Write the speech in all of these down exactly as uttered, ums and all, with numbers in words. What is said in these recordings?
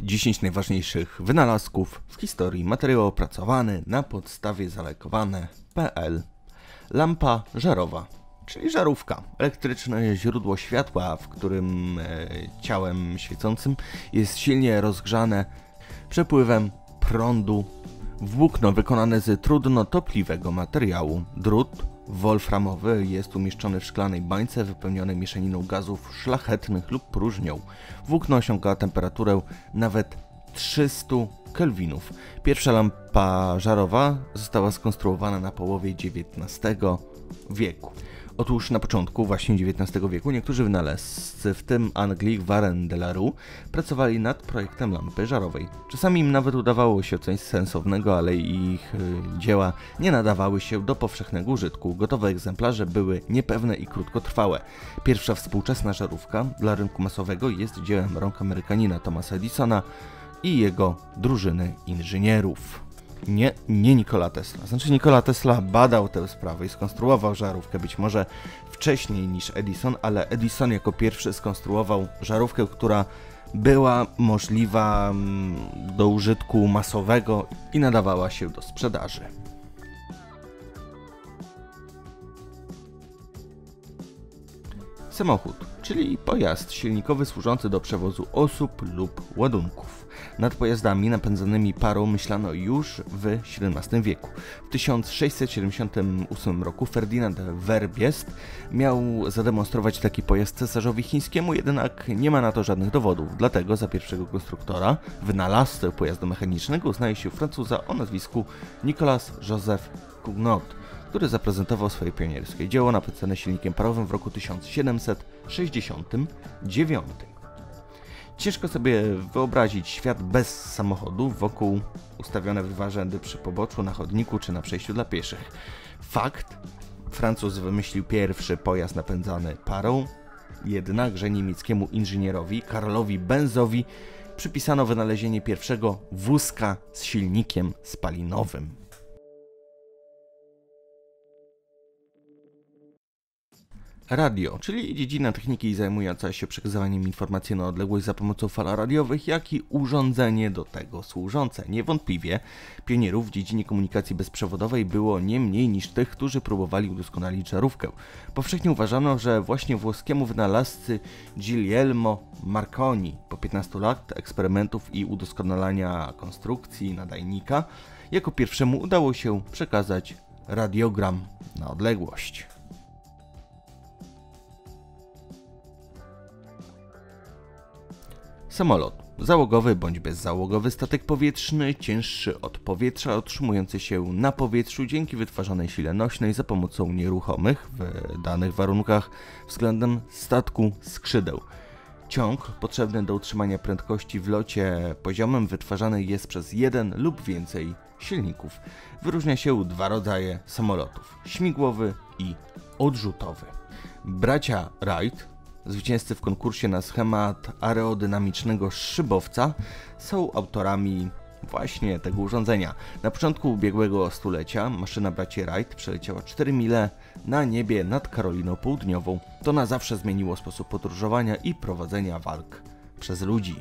dziesięć najważniejszych wynalazków w historii. Materiał opracowany na podstawie zalajkowane kropka p l. Lampa żarowa, czyli żarówka. Elektryczne źródło światła, w którym e, ciałem świecącym jest silnie rozgrzane przepływem prądu w włókno wykonane z trudnotopliwego materiału. Drut wolframowy jest umieszczony w szklanej bańce wypełnionej mieszaniną gazów szlachetnych lub próżnią. Włókno osiąga temperaturę nawet trzysta kelwinów. Pierwsza lampa żarowa została skonstruowana na połowie dziewiętnastego wieku. Otóż na początku właśnie dziewiętnastego wieku niektórzy wynalazcy, w tym Anglik Warren de la Rue, pracowali nad projektem lampy żarowej. Czasami im nawet udawało się coś sensownego, ale ich y, dzieła nie nadawały się do powszechnego użytku. Gotowe egzemplarze były niepewne i krótkotrwałe. Pierwsza współczesna żarówka dla rynku masowego jest dziełem rąk Amerykanina Thomasa Edisona i jego drużyny inżynierów. Nie, nie Nikola Tesla. Znaczy Nikola Tesla badał tę sprawę i skonstruował żarówkę być może wcześniej niż Edison, ale Edison jako pierwszy skonstruował żarówkę, która była możliwa do użytku masowego i nadawała się do sprzedaży. Samochód, czyli pojazd silnikowy służący do przewozu osób lub ładunków. Nad pojazdami napędzanymi parą myślano już w siedemnastym wieku. W tysiąc sześćset siedemdziesiątym ósmym roku Ferdynand Verbiest miał zademonstrować taki pojazd cesarzowi chińskiemu, jednak nie ma na to żadnych dowodów. Dlatego za pierwszego konstruktora, wynalazcę pojazdu mechanicznego, uznaje się Francuza o nazwisku Nicolas Joseph Cugnot, który zaprezentował swoje pionierskie dzieło napędzane silnikiem parowym w roku tysiąc siedemset sześćdziesiątym dziewiątym. Ciężko sobie wyobrazić świat bez samochodu, wokół ustawione dwa rzędy przy poboczu, na chodniku czy na przejściu dla pieszych. Fakt, Francuz wymyślił pierwszy pojazd napędzany parą, jednakże niemieckiemu inżynierowi Karlowi Benzowi przypisano wynalezienie pierwszego wózka z silnikiem spalinowym. Radio, czyli dziedzina techniki zajmująca się przekazywaniem informacji na odległość za pomocą fal radiowych, jak i urządzenie do tego służące. Niewątpliwie pionierów w dziedzinie komunikacji bezprzewodowej było nie mniej niż tych, którzy próbowali udoskonalić żarówkę. Powszechnie uważano, że właśnie włoskiemu wynalazcy Guglielmo Marconi po piętnastu lat eksperymentów i udoskonalania konstrukcji nadajnika jako pierwszemu udało się przekazać radiogram na odległość. Samolot. Załogowy bądź bezzałogowy statek powietrzny, cięższy od powietrza, utrzymujący się na powietrzu dzięki wytwarzanej sile nośnej za pomocą nieruchomych, w danych warunkach względem statku skrzydeł. Ciąg potrzebny do utrzymania prędkości w locie poziomym wytwarzany jest przez jeden lub więcej silników. Wyróżnia się dwa rodzaje samolotów: śmigłowy i odrzutowy. Bracia Wright, zwycięzcy w konkursie na schemat aerodynamicznego szybowca, są autorami właśnie tego urządzenia. Na początku ubiegłego stulecia maszyna braci Wright przeleciała cztery mile na niebie nad Karoliną Południową. To na zawsze zmieniło sposób podróżowania i prowadzenia walk przez ludzi.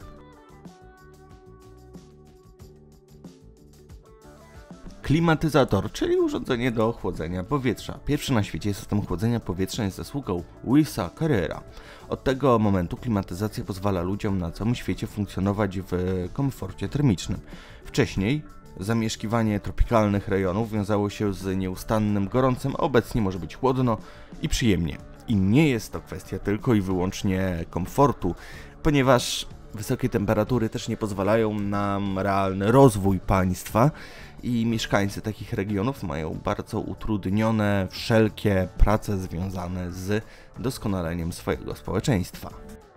Klimatyzator, czyli urządzenie do chłodzenia powietrza. Pierwszy na świecie system chłodzenia powietrza jest zasługą Louisa Carrera. Od tego momentu klimatyzacja pozwala ludziom na całym świecie funkcjonować w komforcie termicznym. Wcześniej zamieszkiwanie tropikalnych rejonów wiązało się z nieustannym gorącem, a obecnie może być chłodno i przyjemnie. I nie jest to kwestia tylko i wyłącznie komfortu, ponieważ wysokie temperatury też nie pozwalają na realny rozwój państwa i mieszkańcy takich regionów mają bardzo utrudnione wszelkie prace związane z doskonaleniem swojego społeczeństwa.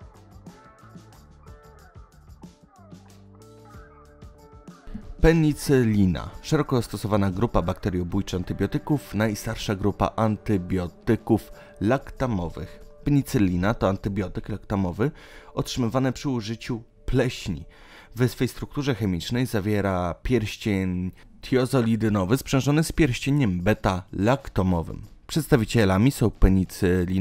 Penicylina. Szeroko stosowana grupa bakteriobójcza antybiotyków, najstarsza grupa antybiotyków laktamowych. Penicylina to antybiotyk laktamowy otrzymywany przy użyciu pleśni. W swej strukturze chemicznej zawiera pierścień tiozolidynowy sprzężony z pierścieniem beta-laktomowym. Przedstawicielami są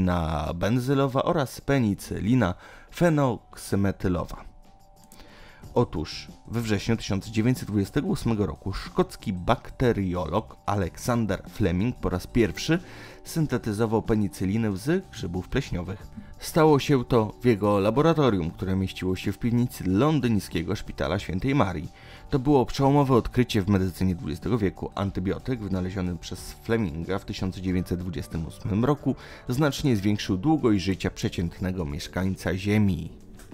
penicylina benzylowa oraz penicylina fenoksymetylowa. Otóż we wrześniu tysiąc dziewięćset dwudziestego ósmego roku szkocki bakteriolog Alexander Fleming po raz pierwszy syntetyzował penicylinę z grzybów pleśniowych. Stało się to w jego laboratorium, które mieściło się w piwnicy londyńskiego szpitala Świętej Marii. To było przełomowe odkrycie w medycynie dwudziestego wieku. Antybiotyk wynaleziony przez Fleminga w tysiąc dziewięćset dwudziestym ósmym roku znacznie zwiększył długość życia przeciętnego mieszkańca Ziemi.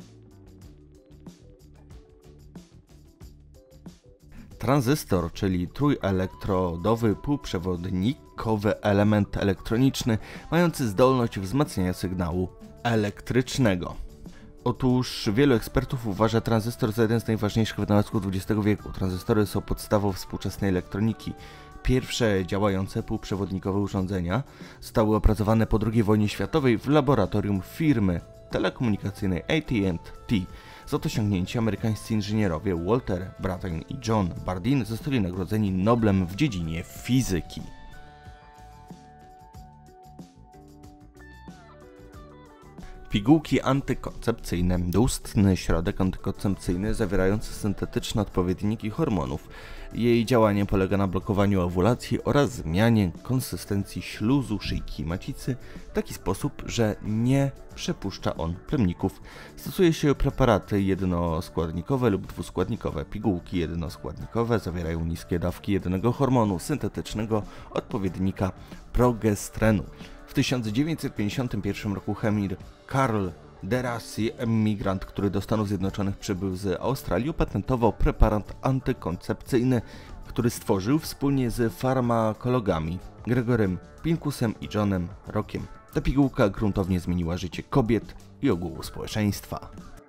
Tranzystor, czyli trójelektrodowy półprzewodnikowy element elektroniczny mający zdolność wzmacniania sygnału elektrycznego. Otóż wielu ekspertów uważa tranzystor za jeden z najważniejszych wynalazków dwudziestego wieku. Tranzystory są podstawą współczesnej elektroniki. Pierwsze działające półprzewodnikowe urządzenia zostały opracowane po drugiej wojnie światowej w laboratorium firmy telekomunikacyjnej A T and T. Za to osiągnięcie amerykańscy inżynierowie Walter Brattain i John Bardeen zostali nagrodzeni Noblem w dziedzinie fizyki. Pigułki antykoncepcyjne. Doustny środek antykoncepcyjny zawierający syntetyczne odpowiedniki hormonów. Jej działanie polega na blokowaniu owulacji oraz zmianie konsystencji śluzu szyjki macicy w taki sposób, że nie przepuszcza on plemników. Stosuje się preparaty jednoskładnikowe lub dwuskładnikowe. Pigułki jednoskładnikowe zawierają niskie dawki jedynego hormonu syntetycznego odpowiednika progestrenu. W tysiąc dziewięćset pięćdziesiątym pierwszym roku chemik Karl Deracy, emigrant, który do Stanów Zjednoczonych przybył z Australii, opatentował preparat antykoncepcyjny, który stworzył wspólnie z farmakologami Gregorym Pincusem i Johnem Rockiem. Ta pigułka gruntownie zmieniła życie kobiet i ogółu społeczeństwa.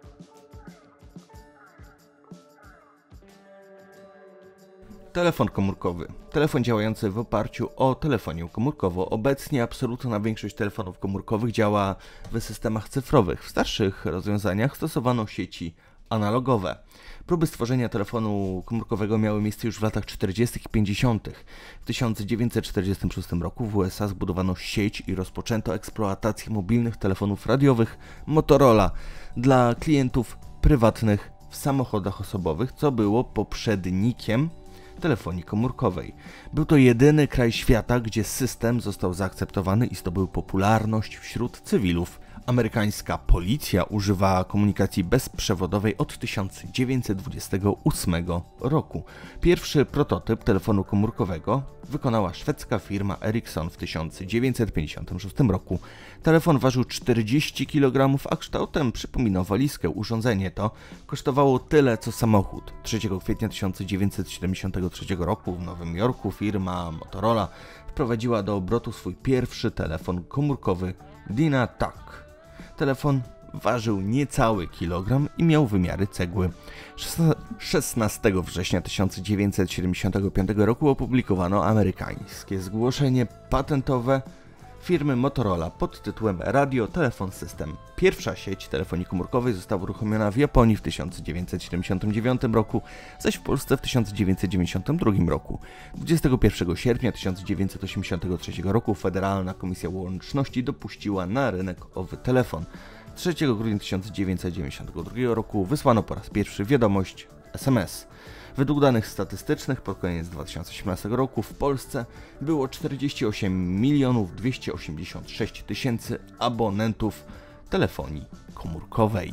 Telefon komórkowy. Telefon działający w oparciu o telefonię komórkową. Obecnie absolutna większość telefonów komórkowych działa w systemach cyfrowych. W starszych rozwiązaniach stosowano sieci analogowe. Próby stworzenia telefonu komórkowego miały miejsce już w latach czterdziestych i pięćdziesiątych. W tysiąc dziewięćset czterdziestym szóstym roku w U S A zbudowano sieć i rozpoczęto eksploatację mobilnych telefonów radiowych Motorola dla klientów prywatnych w samochodach osobowych, co było poprzednikiem telefonii komórkowej. Był to jedyny kraj świata, gdzie system został zaakceptowany i zdobył popularność wśród cywilów. Amerykańska policja używa komunikacji bezprzewodowej od tysiąc dziewięćset dwudziestego ósmego roku. Pierwszy prototyp telefonu komórkowego wykonała szwedzka firma Ericsson w tysiąc dziewięćset pięćdziesiątym szóstym roku. Telefon ważył czterdzieści kilogramów, a kształtem przypominał walizkę. Urządzenie to kosztowało tyle co samochód. trzeciego kwietnia tysiąc dziewięćset siedemdziesiątego trzeciego roku w Nowym Jorku firma Motorola wprowadziła do obrotu swój pierwszy telefon komórkowy DynaTAC. Telefon ważył niecały kilogram i miał wymiary cegły. szesnastego września tysiąc dziewięćset siedemdziesiątego piątego roku opublikowano amerykańskie zgłoszenie patentowe firmy Motorola pod tytułem Radio Telefon System. Pierwsza sieć telefonii komórkowej została uruchomiona w Japonii w tysiąc dziewięćset siedemdziesiątym dziewiątym roku, zaś w Polsce w tysiąc dziewięćset dziewięćdziesiątym drugim roku. dwudziestego pierwszego sierpnia tysiąc dziewięćset osiemdziesiątego trzeciego roku Federalna Komisja Łączności dopuściła na rynek owy telefon. trzeciego grudnia tysiąc dziewięćset dziewięćdziesiątego drugiego roku wysłano po raz pierwszy wiadomość S M S. Według danych statystycznych pod koniec dwa tysiące osiemnastego roku w Polsce było czterdzieści osiem milionów dwieście osiemdziesiąt sześć tysięcy abonentów telefonii komórkowej.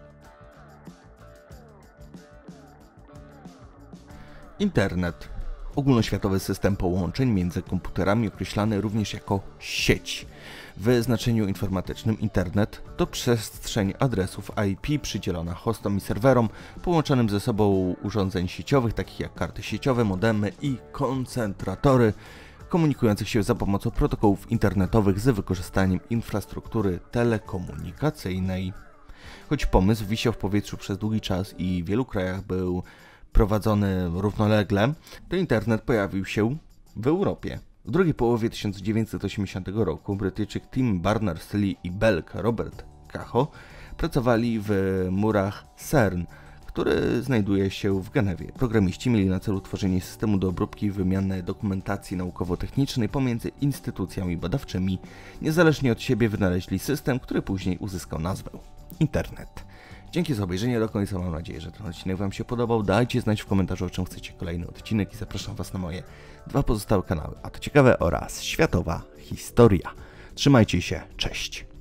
Internet. Ogólnoświatowy system połączeń między komputerami określany również jako sieć. W znaczeniu informatycznym internet to przestrzeń adresów I P przydzielona hostom i serwerom połączonym ze sobą urządzeń sieciowych takich jak karty sieciowe, modemy i koncentratory komunikujących się za pomocą protokołów internetowych z wykorzystaniem infrastruktury telekomunikacyjnej. Choć pomysł wisiał w powietrzu przez długi czas i w wielu krajach był prowadzony równolegle, to internet pojawił się w Europie. W drugiej połowie tysiąc dziewięćset osiemdziesiątego roku Brytyjczyk Tim Berners-Lee i Belg Robert Cacho pracowali w murach CERN, który znajduje się w Genewie. Programiści mieli na celu tworzenie systemu do obróbki i wymiany dokumentacji naukowo-technicznej pomiędzy instytucjami badawczymi. Niezależnie od siebie wynaleźli system, który później uzyskał nazwę Internet. Dzięki za obejrzenie do końca, mam nadzieję, że ten odcinek Wam się podobał. Dajcie znać w komentarzu, o czym chcecie kolejny odcinek i zapraszam Was na moje dwa pozostałe kanały, a to ciekawe oraz światowa historia. Trzymajcie się, cześć!